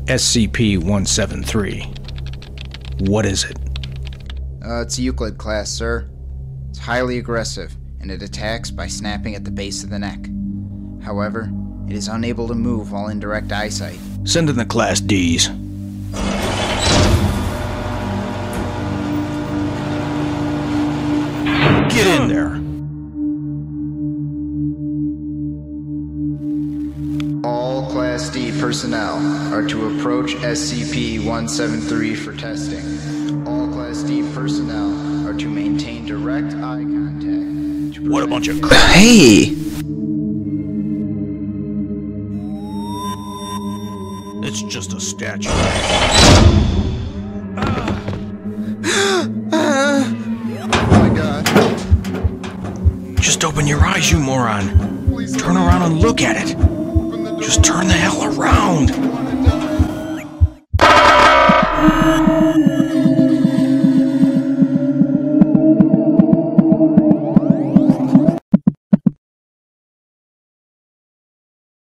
SCP-173. What is it? It's a Euclid class, sir. It's highly aggressive, and it attacks by snapping at the base of the neck. However, it is unable to move while in direct eyesight. Send in the Class Ds. Get in there. All Class D personnel are to approach SCP-173 for testing. All Class D personnel are to maintain direct eye contact. What a bunch of crap. Hey! It's just a statue. Oh my god. Just open your eyes, you moron. Turn around and look at it. Just turn the hell around.